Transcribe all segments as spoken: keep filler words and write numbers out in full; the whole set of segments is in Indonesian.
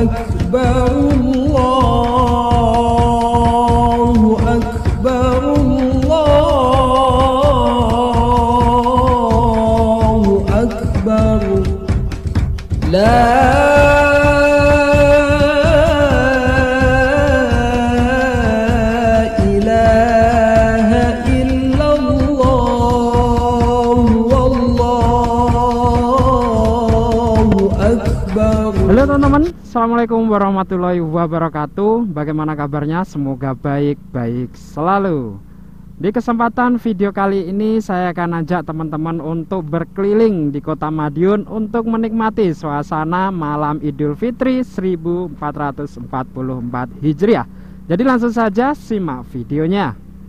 Akbar, Allahu Akbar, Allahu Akbar. La Halo teman-teman, assalamualaikum warahmatullahi wabarakatuh. Bagaimana kabarnya? Semoga baik-baik selalu. Di kesempatan video kali ini saya akan ajak teman-teman untuk berkeliling di Kota Madiun untuk menikmati suasana malam Idul Fitri seribu empat ratus empat puluh empat Hijriah. Jadi langsung saja simak videonya.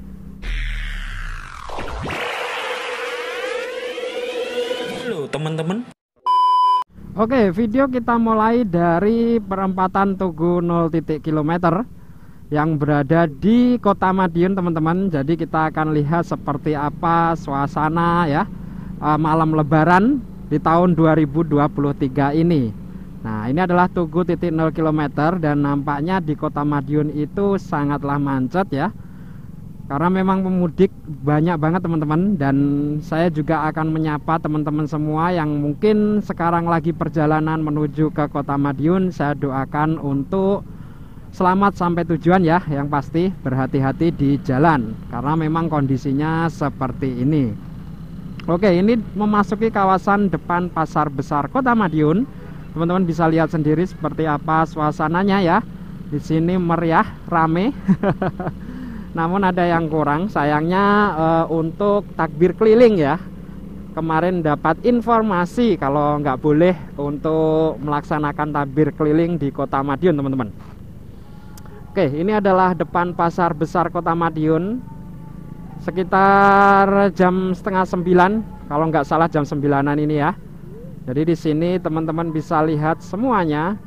Halo teman-teman. Oke, video kita mulai dari perempatan Tugu nol titik kilometer yang berada di Kota Madiun, teman-teman. Jadi kita akan lihat seperti apa suasana ya malam Lebaran di tahun dua ribu dua puluh tiga ini. Nah, ini adalah Tugu titik nol kilometer dan nampaknya di Kota Madiun itu sangatlah macet ya. Karena memang pemudik banyak banget teman-teman, dan saya juga akan menyapa teman-teman semua yang mungkin sekarang lagi perjalanan menuju ke Kota Madiun. Saya doakan untuk selamat sampai tujuan ya, yang pasti berhati-hati di jalan karena memang kondisinya seperti ini. Oke, ini memasuki kawasan depan Pasar Besar Kota Madiun. Teman-teman bisa lihat sendiri seperti apa suasananya ya. Di sini meriah, rame. Namun ada yang kurang, sayangnya uh, untuk takbir keliling ya. Kemarin dapat informasi kalau nggak boleh untuk melaksanakan takbir keliling di Kota Madiun, teman-teman. Oke, ini adalah depan Pasar Besar Kota Madiun. Sekitar jam setengah sembilan, kalau nggak salah jam sembilanan ini ya. Jadi di sini teman-teman bisa lihat semuanya.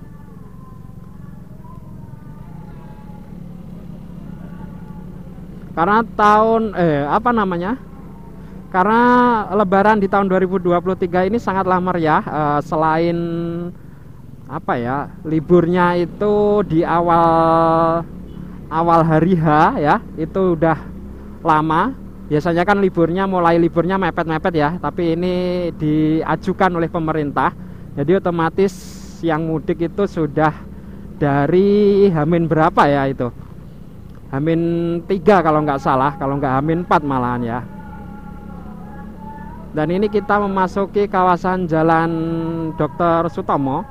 Karena tahun eh apa namanya? Karena Lebaran di tahun dua ribu dua puluh tiga ini sangatlah meriah. Eh, selain apa ya, liburnya itu di awal awal hari H ya, itu udah lama. Biasanya kan liburnya mulai liburnya mepet-mepet ya, tapi ini diajukan oleh pemerintah. Jadi otomatis yang mudik itu sudah dari Hamin berapa ya itu? Hamin tiga kalau nggak salah, kalau nggak Hamin empat malahan ya. Dan ini kita memasuki kawasan Jalan Dokter Sutomo.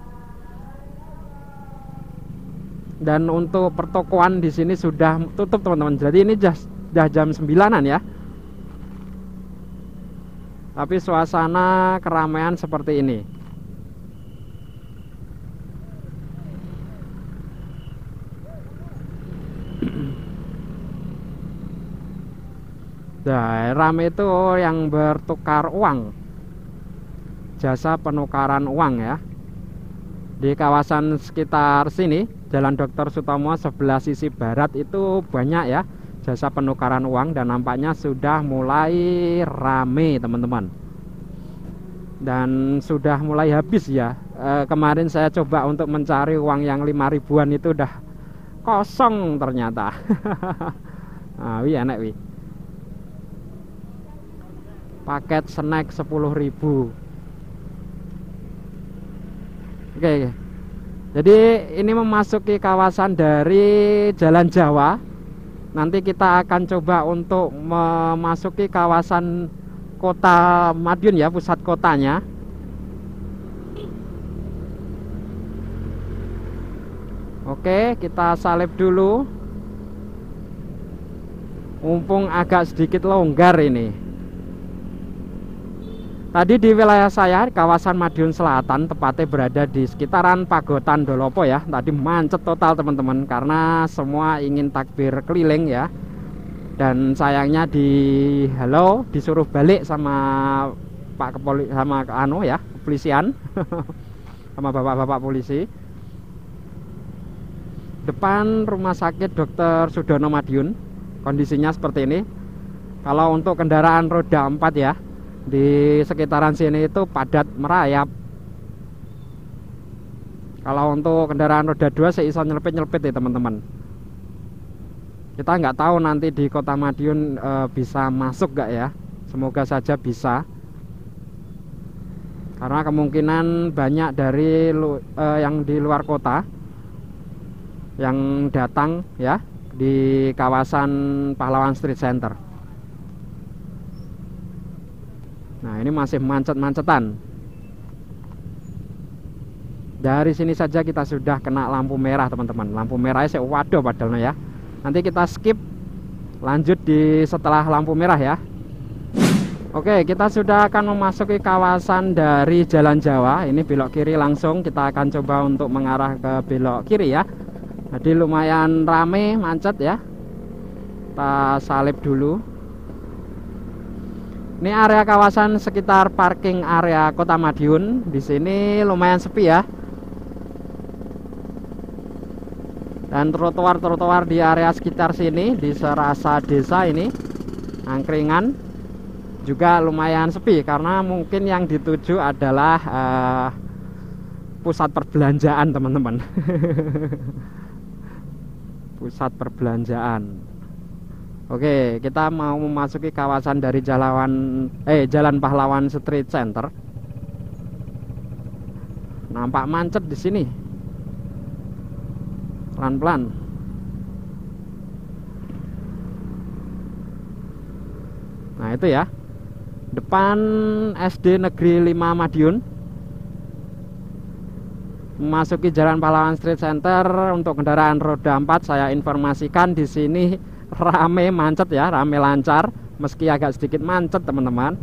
Dan untuk pertokoan di sini sudah tutup teman-teman. Jadi ini sudah jam sembilanan ya. Tapi suasana keramaian seperti ini. Nah, rame itu yang bertukar uang, jasa penukaran uang ya. Di kawasan sekitar sini, Jalan Dokter Sutomo sebelah sisi barat itu banyak ya jasa penukaran uang, dan nampaknya sudah mulai rame teman-teman. Dan sudah mulai habis ya. E, kemarin saya coba untuk mencari uang yang lima ribuan itu udah kosong ternyata. Nah, wih enak wih. Paket snack sepuluh ribu. Oke, oke. Jadi ini memasuki kawasan dari Jalan Jawa. Nanti kita akan coba untuk memasuki kawasan Kota Madiun ya, pusat kotanya. Oke, kita salib dulu. Mumpung agak sedikit longgar ini. Tadi di wilayah saya, kawasan Madiun Selatan, tepatnya berada di sekitaran Pagotan Dolopo ya. Tadi macet total teman-teman, karena semua ingin takbir keliling ya. Dan sayangnya di halo disuruh balik sama Pak Kepoli, sama anu ya, kepolisian, sama bapak-bapak polisi. Depan Rumah Sakit Dokter Sudono Madiun, kondisinya seperti ini. Kalau untuk kendaraan roda empat ya, di sekitaran sini itu padat merayap. Kalau untuk kendaraan roda dua saya iso nyelpit-nyelpit ya teman-teman. Kita nggak tahu nanti di Kota Madiun e, bisa masuk nggak ya. Semoga saja bisa. Karena kemungkinan banyak dari lu, e, yang di luar kota yang datang ya di kawasan Pahlawan Street Center. Nah, ini masih mancet-mancetan. Dari sini saja kita sudah kena lampu merah teman-teman. Lampu merahnya saya waduh padahal ya. Nanti kita skip, lanjut di setelah lampu merah ya. Oke, kita sudah akan memasuki kawasan dari Jalan Jawa. Ini belok kiri langsung. Kita akan coba untuk mengarah ke belok kiri ya. Jadi lumayan rame, macet ya. Kita salip dulu. Ini area kawasan sekitar parking area Kota Madiun. Di sini lumayan sepi ya. Dan trotoar-trotoar di area sekitar sini, di Serasa Desa ini, angkringan juga lumayan sepi karena mungkin yang dituju adalah uh, pusat perbelanjaan teman-teman. Pusat perbelanjaan. Oke, kita mau memasuki kawasan dari Jalan eh Jalan Pahlawan Street Center. Nampak macet di sini. Pelan-pelan. Nah, itu ya. Depan S D Negeri lima Madiun. Memasuki Jalan Pahlawan Street Center untuk kendaraan roda empat, saya informasikan di sini rame macet ya, rame lancar meski agak sedikit macet teman-teman.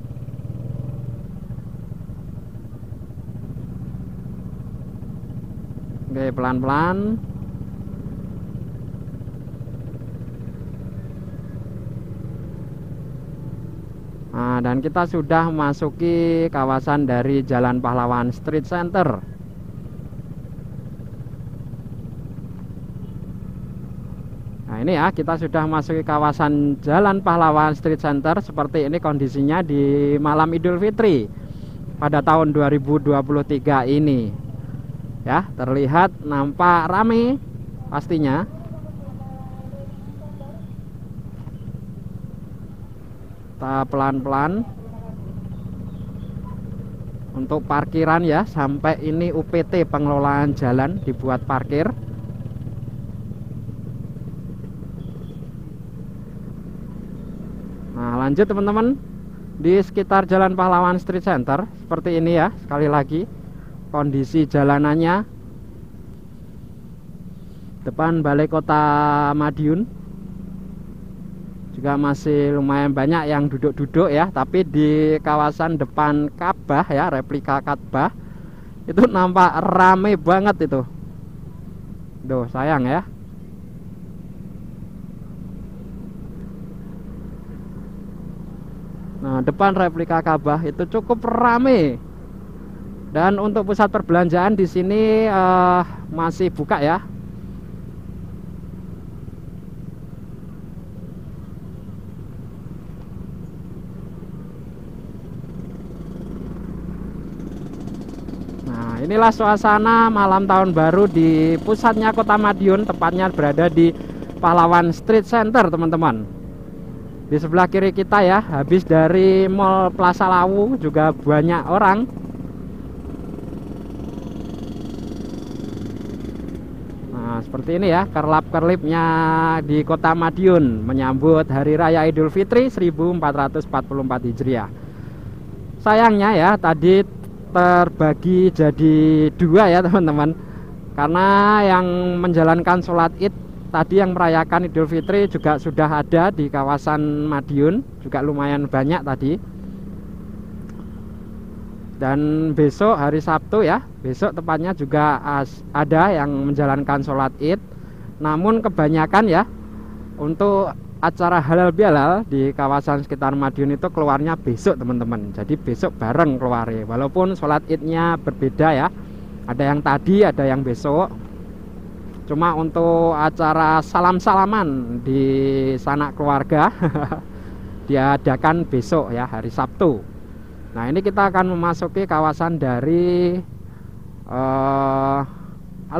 Oke, pelan-pelan. Nah, dan kita sudah memasuki kawasan dari Jalan Pahlawan Street Center. Nah, ini ya, kita sudah memasuki kawasan Jalan Pahlawan Street Center. Seperti ini kondisinya di malam Idul Fitri pada tahun dua ribu dua puluh tiga ini. Ya, terlihat nampak rame pastinya. Kita pelan-pelan untuk parkiran ya, sampai ini U P T pengelolaan jalan dibuat parkir. Nah, lanjut teman-teman, di sekitar Jalan Pahlawan Street Center seperti ini ya. Sekali lagi kondisi jalanannya. Depan Balai Kota Madiun juga masih lumayan banyak yang duduk-duduk ya, tapi di kawasan depan Ka'bah ya, replika Ka'bah itu nampak rame banget itu. Duh, sayang ya. Nah, depan replika Ka'bah itu cukup rame. Dan untuk pusat perbelanjaan di sini uh, masih buka ya. Nah, inilah suasana malam tahun baru di pusatnya Kota Madiun, tepatnya berada di Pahlawan Street Center, teman-teman. Di sebelah kiri kita ya, habis dari Mall Plaza Lawu juga banyak orang. Nah, seperti ini ya, kerlap-kerlipnya di Kota Madiun menyambut Hari Raya Idul Fitri seribu empat ratus empat puluh empat Hijriah. Sayangnya ya, tadi terbagi jadi dua ya teman-teman, karena yang menjalankan sholat id tadi, yang merayakan Idul Fitri juga sudah ada di kawasan Madiun, juga lumayan banyak tadi. Dan besok hari Sabtu ya, besok tepatnya juga ada yang menjalankan sholat id. Namun kebanyakan ya, untuk acara halal bihalal di kawasan sekitar Madiun itu keluarnya besok teman-teman. Jadi besok bareng keluarnya, walaupun sholat idnya berbeda ya, ada yang tadi, ada yang besok. Cuma untuk acara salam-salaman di sanak keluarga diadakan besok ya, hari Sabtu. Nah, ini kita akan memasuki kawasan dari uh,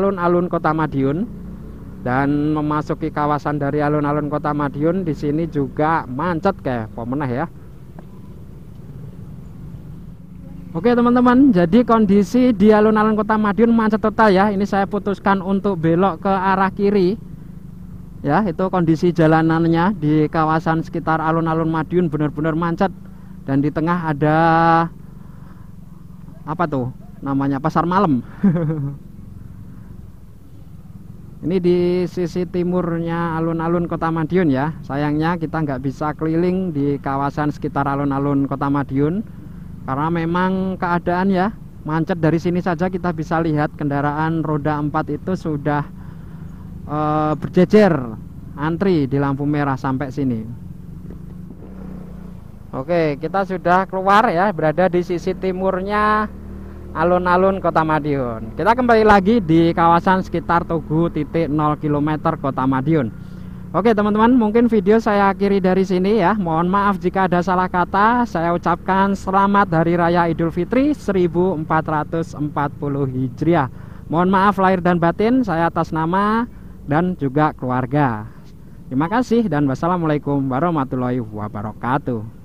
alun-alun Kota Madiun. Dan memasuki kawasan dari alun-alun Kota Madiun di sini juga macet kayak pemenah ya. Oke teman-teman, jadi kondisi di alun-alun Kota Madiun macet total ya. Ini saya putuskan untuk belok ke arah kiri. Ya, itu kondisi jalanannya di kawasan sekitar alun-alun Madiun benar-benar macet. Dan di tengah ada apa tuh? Namanya pasar malam. Ini di sisi timurnya alun-alun Kota Madiun ya. Sayangnya kita nggak bisa keliling di kawasan sekitar alun-alun Kota Madiun. Karena memang keadaan ya macet. Dari sini saja kita bisa lihat kendaraan roda empat itu sudah e, berjejer antri di lampu merah sampai sini. Oke, kita sudah keluar ya, berada di sisi timurnya alun-alun Kota Madiun. Kita kembali lagi di kawasan sekitar Tugu titik nol kilometer Kota Madiun. Oke teman-teman, mungkin video saya akhiri dari sini ya. Mohon maaf jika ada salah kata. Saya ucapkan selamat Hari Raya Idul Fitri seribu empat ratus empat puluh Hijriah. Mohon maaf lahir dan batin saya atas nama dan juga keluarga. Terima kasih dan wassalamualaikum warahmatullahi wabarakatuh.